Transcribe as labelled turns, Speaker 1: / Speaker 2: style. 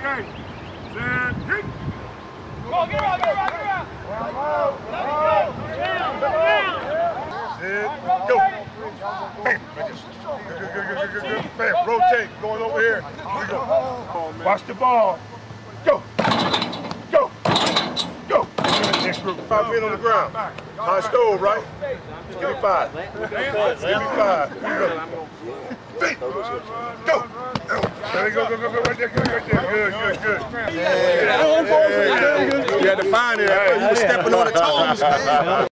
Speaker 1: Okay. Set. Hit.
Speaker 2: Go, get around, get around, get around.
Speaker 1: Sit. Go. Bam. Good. Bam. Rotate. Going over here. Here we go. Watch the ball. Go. Go. Go. Next group. 5 feet on the ground. High stove, right? Just give me 5. Give me 5. Here you go. Go. There we go. Go right there. Good.
Speaker 3: You had to find it. You were stepping on the toes, man.